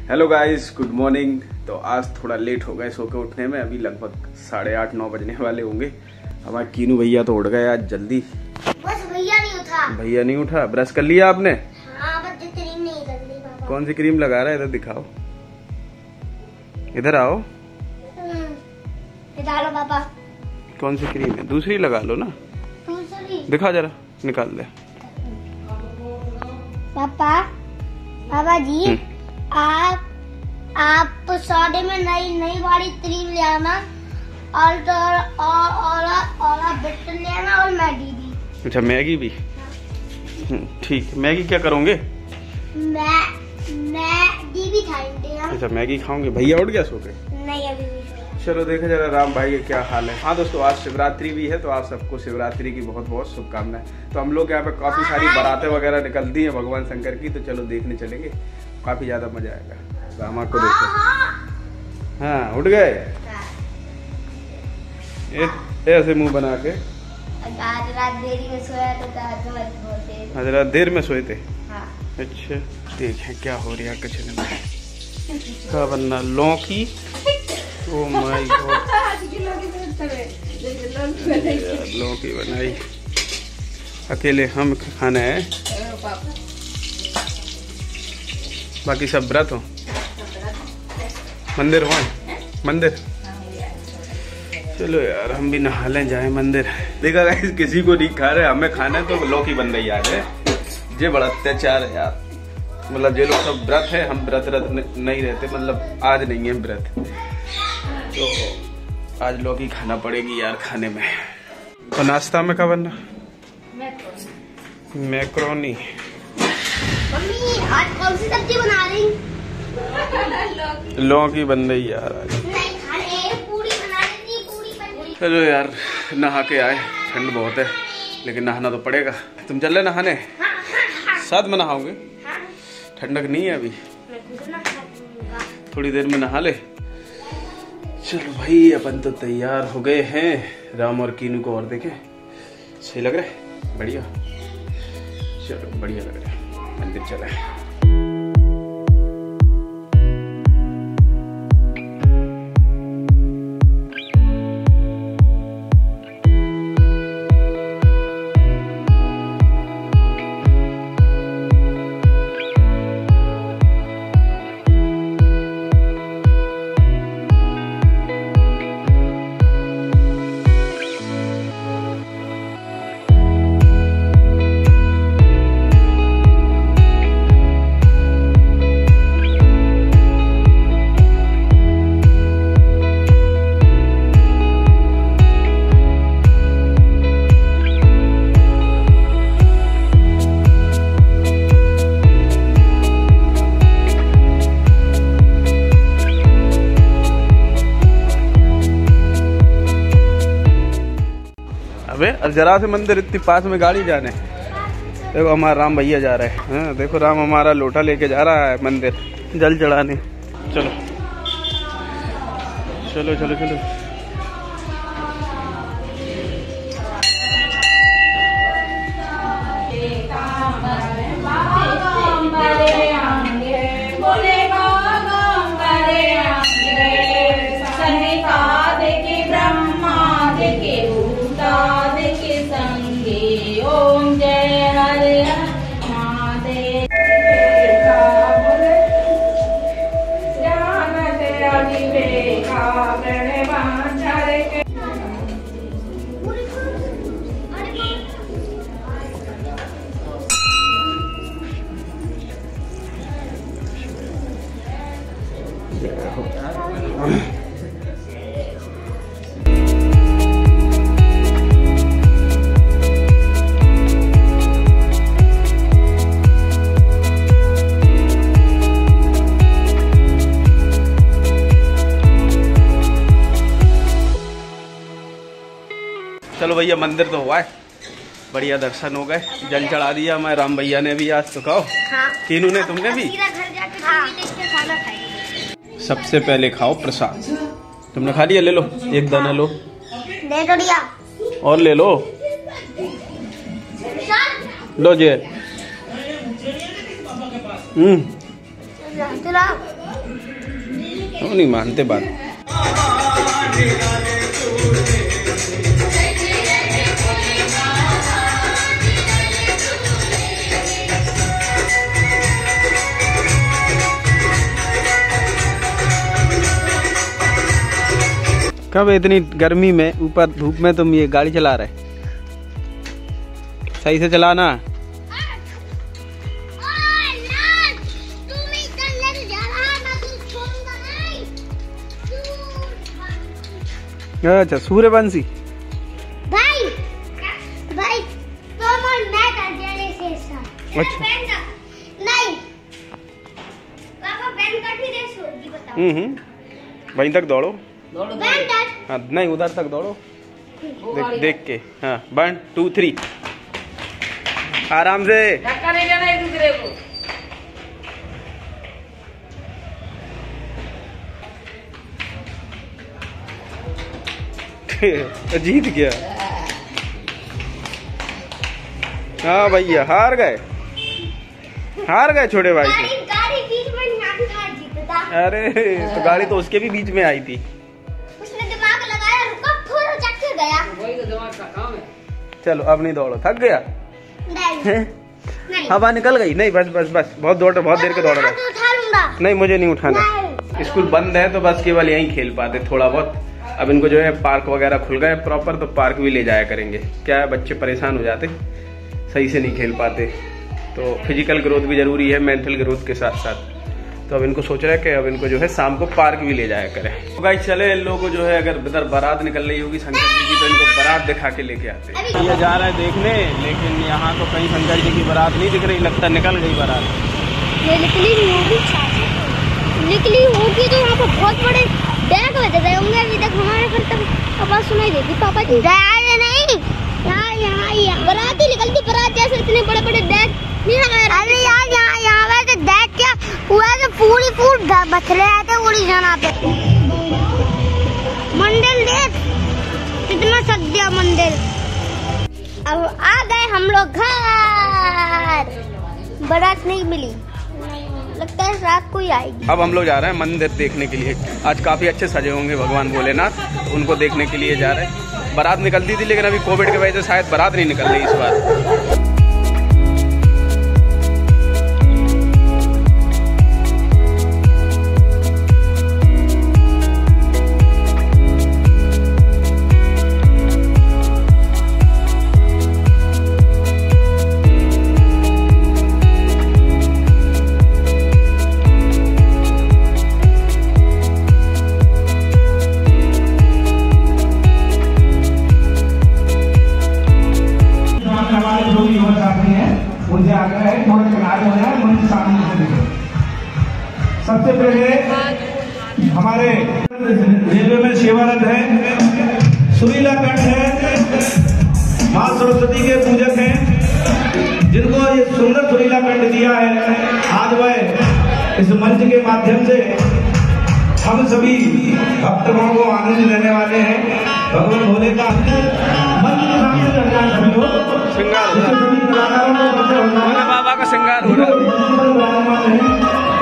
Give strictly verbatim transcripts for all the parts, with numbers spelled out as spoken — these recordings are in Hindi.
Hello guys, good morning. तो आज थोड़ा लेट हो गए सो के उठने में। अभी लगभग साढ़े आठ नौ बजने वाले होंगे। हमारे कीनू भैया तो उठ गए आज जल्दी। बस भैया नहीं उठा। भैया नहीं उठा। ब्रश कर लिया आपने? हाँ, बस क्रीम नहीं कर ली पापा। कौन सी क्रीम लगा रहा है? इधर दिखाओ, इधर आओ। डालो पापा। कौन सी क्रीम है? दूसरी लगा लो ना। दूसरी दिखा, जरा निकाल दे। पापा पापा जी, आप आप सौदे में नई नई वाली क्रीम ले आना और तो और और और बिस्कुट ले आना और मैगी भी। अच्छा, मैगी भी? ठीक है। मैगी क्या करोगे? मैं मैगी भी खाएंगे हम। अच्छा, मैगी खाओगे। भैया उठ गया सो के? नहीं, अभी भी। चलो देखा जरा राम भाई का क्या हाल है। हाँ दोस्तों, आज शिवरात्रि भी है तो आप सबको शिवरात्रि की बहुत बहुत शुभकामनाएं। तो हम लोग यहाँ पे काफी सारी बारातें वगैरह निकलती हैं भगवान शंकर की, तो चलो देखने चलेंगे। काफी ज्यादा मजा आएगा। रामा को देखो। हाँ, उठ गए ऐसे मुंह बना के। आज रात देरी में सोया तो आज रात देर में सोए थे? हाँ। अच्छा, देखें क्या हो रहा है किचन में। क्या बनना? लौकी। ओ माय गॉड, लौकी बनाई। अकेले हम खाना है, बाकी सब व्रत हो। मंदिर हो? मंदिर चलो यार, हम भी नहा लें, जाए मंदिर। देखा गाइस, किसी को नहीं खा रहे, हमें खाना है तो लौकी बन रही आज है। ये बड़ा अत्याचार है यार। मतलब ये लोग सब व्रत है, हम व्रत व्रत नहीं रहते। मतलब आज नहीं है व्रत, तो आज लौकी खाना पड़ेगी यार खाने में। और नाश्ता में क्या बनना? मैक्रोनी। मम्मी आज कौन सी सब्जी बना रही? लौकी बन रही यार आज। नहीं खाने, पूरी बना रही, पूरी बन रही। चलो यार, नहा के आए। ठंड बहुत है लेकिन नहाना तो पड़ेगा। तुम चल रहे नहाने? हाँ, हाँ, हाँ। साथ में नहाओगे? हाँ। ठंडक नहीं है अभी? थोड़ी देर में नहा ले। चलो भाई, अपन तो तैयार हो गए हैं। राम और कीनू को और देखें, सही लग रहा है? बढ़िया। चलो बढ़िया लग रहा है। मंदिर चले। अबे जरा से मंदिर इतनी पास में गाड़ी जाने। देखो हमारा राम भैया जा रहे हैं। हाँ, देखो राम हमारा लोटा लेके जा रहा है मंदिर जल चढ़ाने। चलो चलो चलो चलो। चलो भैया, मंदिर तो हुआ है, बढ़िया दर्शन हो गए, जल चढ़ा दिया मैं राम भैया ने भी आज तो। कहो हाँ। कीनू ने, तुमने भी? घर जाके टीवी देख के खाना खाएंगे। सबसे पहले खाओ प्रसाद। तुमने खा लिया? ले लो, एक दाना लो। ले तो लिया। और ले लो। लो जे। हम्म वो नहीं मानते बात। कब इतनी गर्मी में ऊपर धूप में तुम ये गाड़ी चला रहे? सही से चलाना। अच्छा सूर्यवंशी भाई भाई तो मैं कर देने से सर। अच्छा नहीं पापा बैन कर भी रेस होगी बताओ। हम्म वहीं तक दौड़ो। बैन कर हाँ नहीं उधर तक दौड़ो देख देख के। हाँ वन टू थ्री आराम से। धक्का नहीं देना एक दूसरे को। जीत गया। हाँ भैया हार गए हार गए छोटे भाई से। गाड़ी गाड़ी बीच में नहीं था जीतता। अरे तो गाड़ी तो उसके भी बीच में आई थी। उसने दिमाग लगाया रुका फिर चक्कर गया। वही तो दिमाग का काम है। चलो अब नहीं दौड़ो थक गया। नहीं नहीं हवा निकल गई। नहीं बस बस बस बहुत दौड़ बहुत देर के दौड़ रहे। तो उठा लूंगा। नहीं मुझे नहीं उठाना। स्कूल बंद है तो बस केवल यहीं खेल पाते थोड़ा बहुत। अब इनको जो है पार्क वगैरह खुल गए प्रॉपर तो पार्क भी ले जाया करेंगे। क्या है बच्चे परेशान हो जाते सही से नहीं खेल पाते। तो फिजिकल ग्रोथ भी जरूरी है मेंटल ग्रोथ के साथ साथ। तो अब इनको सोच रहे हैं कि अब इनको जो है शाम को पार्क भी ले जाया करें। तो गाइस चले इन लोगों को जो है अगर इधर बारात निकल रही होगी शंकर जी की तो इनको बारात दिखा के लेके आते हैं। ये जा रहा है देखने लेकिन यहाँ तो कहीं शंकर जी की बारात नहीं दिख रही। लगता निकल गई बारात। ये निकली होगी निकली होगी तो यहाँ पर बहुत बड़े बैग बज रहे होंगे। अभी तक हमारे घर तक आवाज सुनाई देती पापा जी। नहीं यहाँ यहाँ यहाँ बारात ही निकलती। बारात जैसे इतने बड़े बड़े बैग नहीं लगाए। अरे यार यहाँ यहाँ वैसे बैग क्या हुआ तो पूरी फूट बचले आए थे पूरी जगह पे। मंदिर देख कितना सज गया मंदिर। अब आ गए हम लोग घर। बारात नहीं मिली लगता है रात को ही आएगी। अब हम लोग जा रहे हैं मंदिर देखने के लिए। आज काफी अच्छे सजे होंगे भगवान भोलेनाथ। उनको देखने के लिए जा रहे हैं। बारात निकलती थी लेकिन अभी कोविड की वजह से शायद बारात नहीं निकल रही इस बार। सबसे पहले हमारे रेलवे में सेवारत है सुरीला कंठ है माँ सरस्वती के पूजक हैं जिनको ये सुंदर सुरीला कंठ दिया है। आज वह इस मंच के माध्यम से हम सभी भक्तगणों को आनंद देने वाले हैं। भगवान भोले का मंच के सामने सभी हो भोले बाबा का श्रृंगार हो रहा है।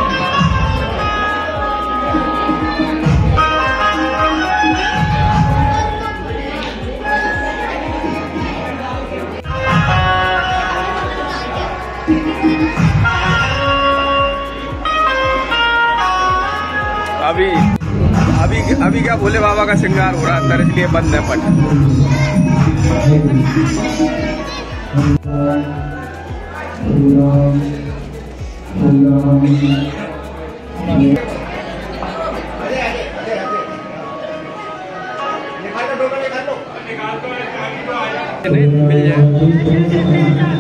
अभी अभी अभी क्या भोले बाबा का श्रृंगार हो रहा है इसलिए बंद है पट। मिल जाए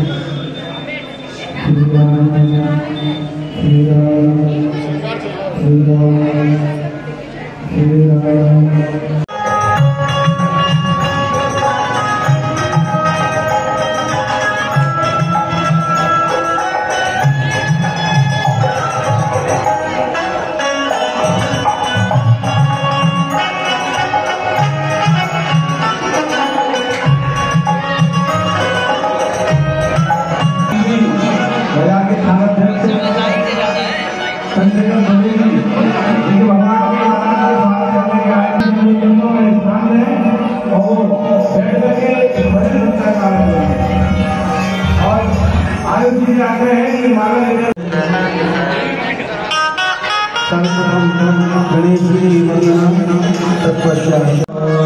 संजय सर्वप्रथम गणेश जी वंदना तत्पश्चात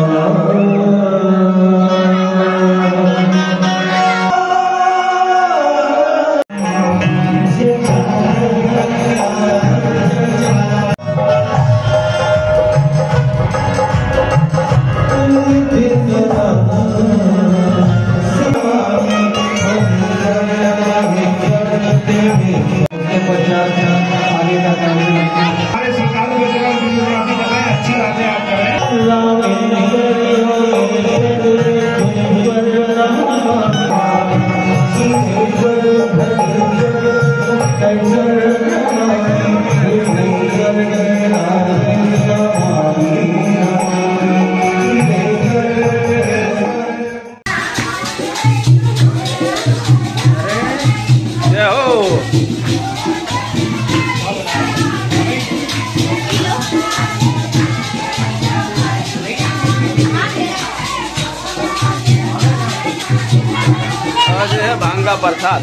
हमारे सरकार को अच्छी बातें आप जय हो। आज है भांग का प्रसाद।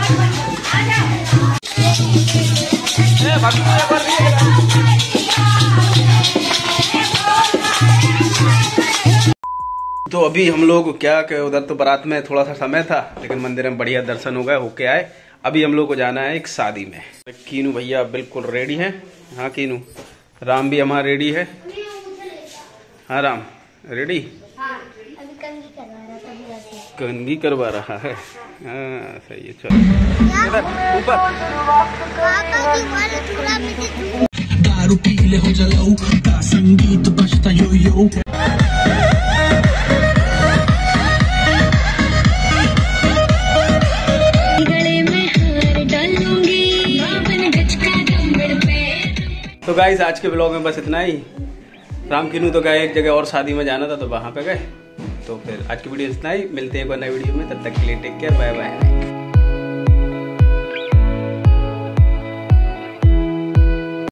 तो अभी हम लोग क्या के उधर तो बारात में थोड़ा सा समय था, लेकिन मंदिर में बढ़िया दर्शन हो गए, होके आए। अभी हम लोग को जाना है एक शादी में। कीनू भैया बिल्कुल रेडी हैं। हाँ कीनू, राम भी हमारा रेडी है। हाँ राम रेडी, कंघी करवा रहा है। हाँ सही है, चलो इधर ऊपर। दारू पी ले हो जलाऊ का संगीत बजता यो यो। तो गाइस आज के ब्लॉग में बस इतना ही। राम कीनू तो गए एक जगह और शादी में जाना था, तो वहां पे गए। तो फिर आज की वीडियो इतना ही, मिलते हैं एक और नई वीडियो में। तब तक के लिए टेक केयर, बाय बाय।